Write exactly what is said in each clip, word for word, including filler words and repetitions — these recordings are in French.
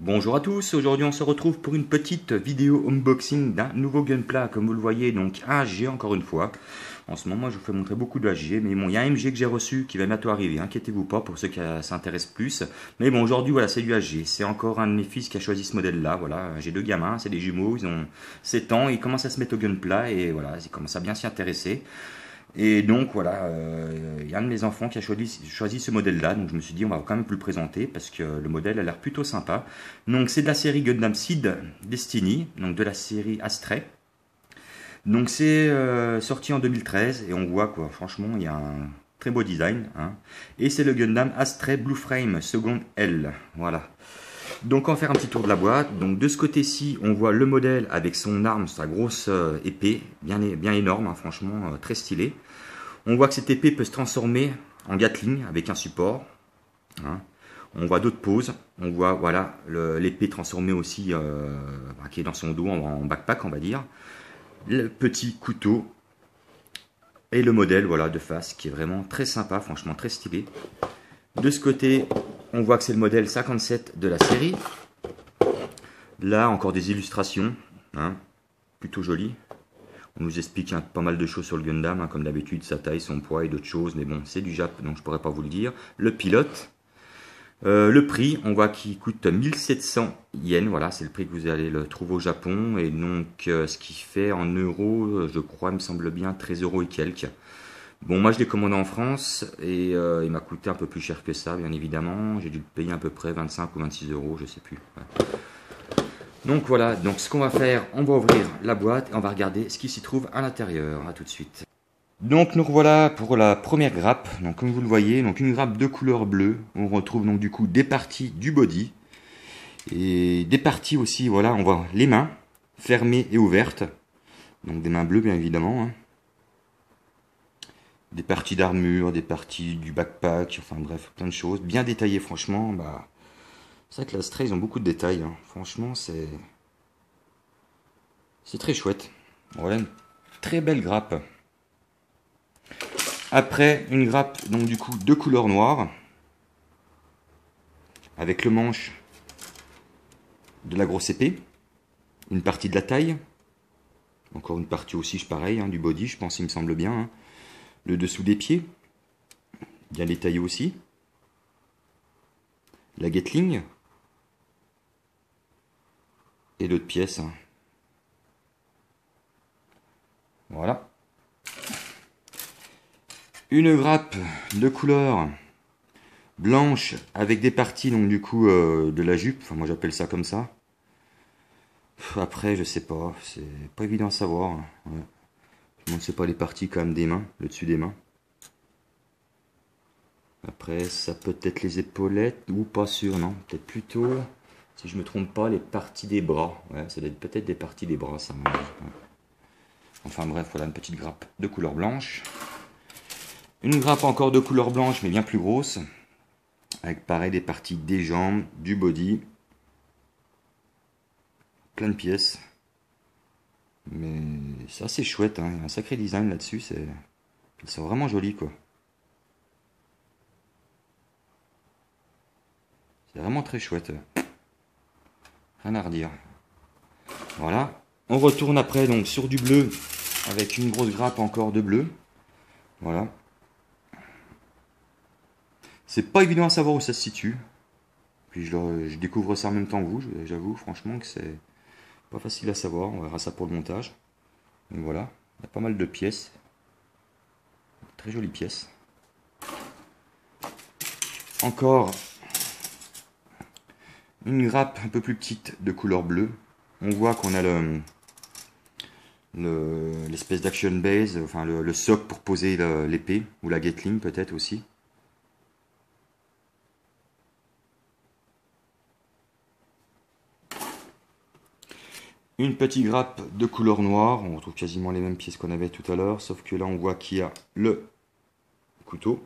Bonjour à tous, aujourd'hui on se retrouve pour une petite vidéo unboxing d'un nouveau Gunpla, comme vous le voyez, donc un H G encore une fois. En ce moment je vous fais montrer beaucoup de H G, mais bon, il y a un M G que j'ai reçu qui va bientôt arriver, inquiétez-vous pas pour ceux qui s'intéressent plus. Mais bon, aujourd'hui voilà, c'est du H G, c'est encore un de mes fils qui a choisi ce modèle là, voilà, j'ai deux gamins, c'est des jumeaux, ils ont sept ans, ils commencent à se mettre au Gunpla et voilà, ils commencent à bien s'y intéresser. Et donc voilà, euh, il y a un de mes enfants qui a choisi, choisi ce modèle-là, donc je me suis dit on va quand même vous le présenter parce que le modèle a l'air plutôt sympa. Donc c'est de la série Gundam Seed Destiny, donc de la série Astray. Donc c'est euh, sorti en deux mille treize et on voit quoi, franchement il y a un très beau design. Hein. Et c'est le Gundam Astray Blue Frame seconde L, voilà. Donc on va faire un petit tour de la boîte. Donc de ce côté-ci, on voit le modèle avec son arme, sa grosse euh, épée, bien, bien énorme, hein, franchement, euh, très stylé. On voit que cette épée peut se transformer en Gatling avec un support. Hein. On voit d'autres poses. On voit voilà l'épée transformée aussi, euh, qui est dans son dos, en, en backpack, on va dire. Le petit couteau et le modèle voilà de face, qui est vraiment très sympa, franchement très stylé. De ce côté, on voit que c'est le modèle cinquante-sept de la série. Là, encore des illustrations, hein, plutôt jolies. On nous explique hein, pas mal de choses sur le Gundam, hein, comme d'habitude, sa taille, son poids et d'autres choses. Mais bon, c'est du Jap, donc je pourrais pas vous le dire. Le pilote. Euh, le prix, on voit qu'il coûte mille sept cents yens. Voilà, c'est le prix que vous allez le trouver au Japon. Et donc, euh, ce qui fait en euros, je crois, il me semble bien, treize euros et quelques. Bon, moi je l'ai commandé en France et euh, il m'a coûté un peu plus cher que ça, bien évidemment. J'ai dû le payer à peu près vingt-cinq ou vingt-six euros, je sais plus. Ouais. Donc voilà, donc ce qu'on va faire, on va ouvrir la boîte et on va regarder ce qui s'y trouve à l'intérieur. À tout de suite. Donc nous revoilà pour la première grappe. Donc comme vous le voyez, donc une grappe de couleur bleue. On retrouve donc du coup des parties du body et des parties aussi. Voilà, on voit les mains fermées et ouvertes. Donc des mains bleues, bien évidemment. Hein. Des parties d'armure, des parties du backpack, enfin bref, plein de choses. Bien détaillées, franchement. Bah, c'est vrai que la Stray, ils ont beaucoup de détails. Hein. Franchement, c'est... C'est très chouette. Voilà, une très belle grappe. Après, une grappe, donc du coup, de couleur noire. Avec le manche de la grosse épée. Une partie de la taille. Encore une partie aussi, pareil, hein, du body, je pense, il me semble bien. Hein. Le dessous des pieds, bien détaillé aussi. La Gatling. Et d'autres pièces. Hein. Voilà. Une grappe de couleur blanche avec des parties donc du coup euh, de la jupe. Enfin moi j'appelle ça comme ça. Après je sais pas, c'est pas évident à savoir. Hein. Ouais. Je ne sais pas les parties quand même des mains, le dessus des mains. Après, ça peut être les épaulettes, ou pas sûr, non. Peut-être plutôt, si je me trompe pas, les parties des bras. Ouais, ça doit être peut-être des parties des bras, ça. Ouais. Enfin bref, voilà une petite grappe de couleur blanche. Une grappe encore de couleur blanche, mais bien plus grosse. Avec pareil des parties des jambes, du body. Plein de pièces. Mais c'est assez chouette, hein. Il y a un sacré design là-dessus, c'est... Ils sont vraiment jolis, quoi. C'est vraiment très chouette. Rien à redire. Voilà. On retourne après donc sur du bleu, avec une grosse grappe encore de bleu. Voilà. C'est pas évident à savoir où ça se situe. Puis je, le, je découvre ça en même temps que vous, j'avoue, franchement que c'est... Pas facile à savoir, on verra ça pour le montage. Donc voilà, il y a pas mal de pièces. Très jolies pièces. Encore une grappe un peu plus petite de couleur bleue. On voit qu'on a le l'espèce d'action base, enfin le, le socle pour poser l'épée, ou la Gatling peut-être aussi. Une petite grappe de couleur noire, on retrouve quasiment les mêmes pièces qu'on avait tout à l'heure, sauf que là on voit qu'il y a le couteau,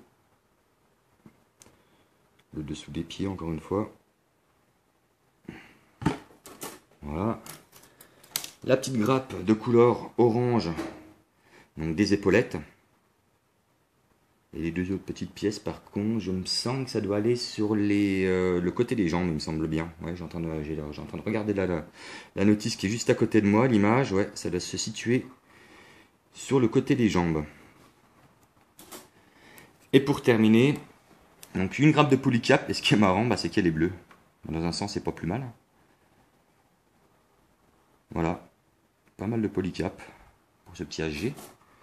le dessous des pieds encore une fois. Voilà. La petite grappe de couleur orange, donc des épaulettes. Et les deux autres petites pièces, par contre, je me sens que ça doit aller sur les, euh, le côté des jambes, il me semble bien. Ouais, j'ai en train de, j'ai, j'ai en train de regarder la, la, la notice qui est juste à côté de moi, l'image. Ouais, ça doit se situer sur le côté des jambes. Et pour terminer, donc une grappe de polycap. Et ce qui est marrant, bah, c'est qu'elle est bleue. Dans un sens, c'est pas plus mal. Voilà, pas mal de polycap pour ce petit H G.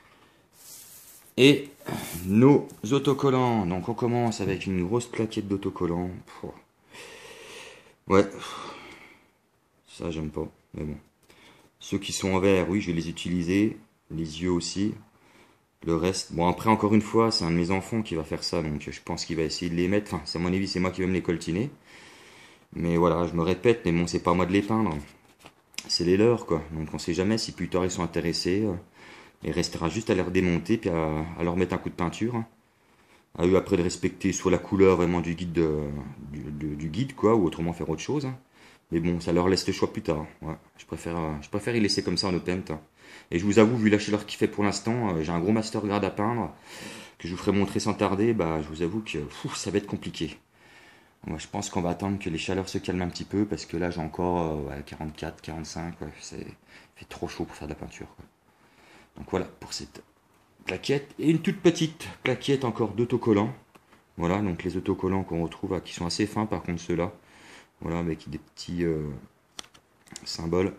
Et nos autocollants. Donc on commence avec une grosse plaquette d'autocollants. Ouais, ça j'aime pas, mais bon. Ceux qui sont en verre, oui, je vais les utiliser. Les yeux aussi. Le reste, bon après encore une fois, c'est un de mes enfants qui va faire ça, donc je pense qu'il va essayer de les mettre. Enfin, c'est à mon avis, c'est moi qui vais me les coltiner. Mais voilà, je me répète, mais bon, c'est pas à moi de les peindre. C'est les leurs, quoi. Donc on sait jamais si plus tard ils sont intéressés. Il restera juste à les redémonter, puis à, à leur mettre un coup de peinture. Hein. À eux après de respecter soit la couleur vraiment du guide, de, du, de, du guide quoi, ou autrement faire autre chose. Hein. Mais bon, ça leur laisse le choix plus tard. Ouais. Je, préfère, je préfère y laisser comme ça en open. Hein. Et je vous avoue, vu la chaleur qu'il fait pour l'instant, j'ai un gros master grade à peindre, que je vous ferai montrer sans tarder. Bah, je vous avoue que pff, ça va être compliqué. Moi, je pense qu'on va attendre que les chaleurs se calment un petit peu, parce que là j'ai encore euh, ouais, quarante-quatre, quarante-cinq, ouais, c'est fait trop chaud pour faire de la peinture. Quoi. Donc voilà pour cette plaquette. Et une toute petite plaquette encore d'autocollants. Voilà, donc les autocollants qu'on retrouve, qui sont assez fins par contre ceux-là. Voilà, avec des petits euh, symboles.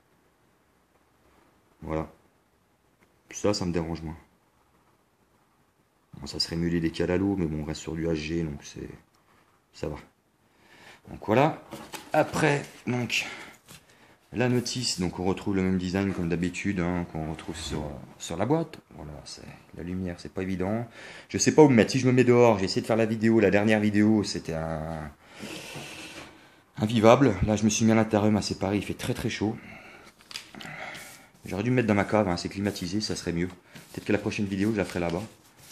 Voilà. Ça, ça me dérange moins. Bon, ça serait mieux les décaler à l'eau, mais bon, on reste sur du H G, donc c'est ça va. Donc voilà. Après, donc... la notice, donc on retrouve le même design comme d'habitude hein, qu'on retrouve sur, sur la boîte. Voilà, c'est la lumière, c'est pas évident. Je sais pas où me mettre. Si je me mets dehors, j'ai essayé de faire la vidéo. La dernière vidéo, c'était un invivable. Là, je me suis mis à l'intérieur, mais c'est pareil, il fait très très chaud. J'aurais dû me mettre dans ma cave, hein, c'est climatisé, ça serait mieux. Peut-être que la prochaine vidéo, je la ferai là-bas.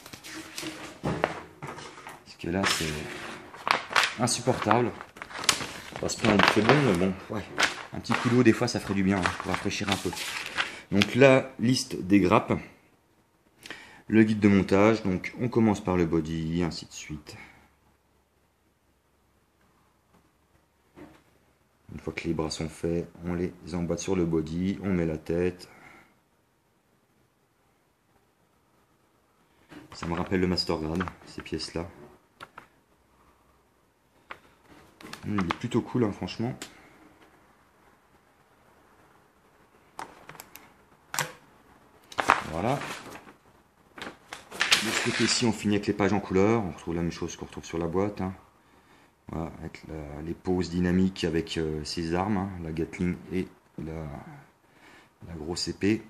Parce que là, c'est insupportable. Pas se plaindre, c'est bon, mais bon, ouais. Un petit coup d'eau, des fois, ça ferait du bien, hein, pour rafraîchir un peu. Donc, la liste des grappes. Le guide de montage. Donc, on commence par le body, ainsi de suite. Une fois que les bras sont faits, on les emboîte sur le body. On met la tête. Ça me rappelle le Master Grade, ces pièces-là. Il est plutôt cool, hein, franchement. Voilà. De ce côté-ci, on finit avec les pages en couleur. On retrouve la même chose qu'on retrouve sur la boîte. Hein. Voilà, avec la, les poses dynamiques avec euh, ces armes, hein, la Gatling et la, la grosse épée.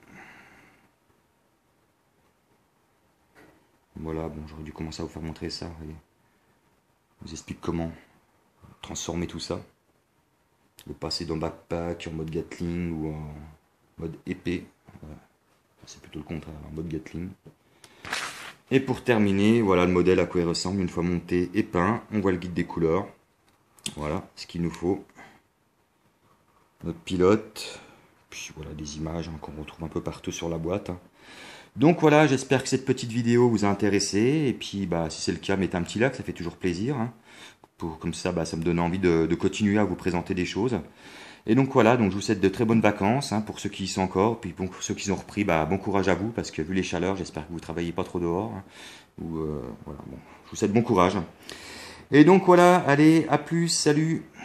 Voilà, bon, j'aurais dû commencer à vous faire montrer ça. Voyez. Je vous explique comment transformer tout ça. Le passer dans backpack, en mode Gatling ou en mode épée. Voilà. C'est plutôt le contraire, en mode Gatling. Et pour terminer, voilà le modèle à quoi il ressemble. Une fois monté et peint, on voit le guide des couleurs. Voilà ce qu'il nous faut. Notre pilote. Puis voilà des images hein, qu'on retrouve un peu partout sur la boîte. Hein. Donc voilà, j'espère que cette petite vidéo vous a intéressé. Et puis bah, si c'est le cas, mettez un petit like, ça fait toujours plaisir. Hein. Pour, comme ça, bah, ça me donne envie de, de continuer à vous présenter des choses. Et donc voilà, donc je vous souhaite de très bonnes vacances hein, pour ceux qui y sont encore. Puis pour ceux qui ont repris, bah, bon courage à vous. Parce que vu les chaleurs, j'espère que vous ne travaillez pas trop dehors. Hein, ou, euh, voilà, bon, je vous souhaite bon courage. Et donc voilà, allez, à plus, salut!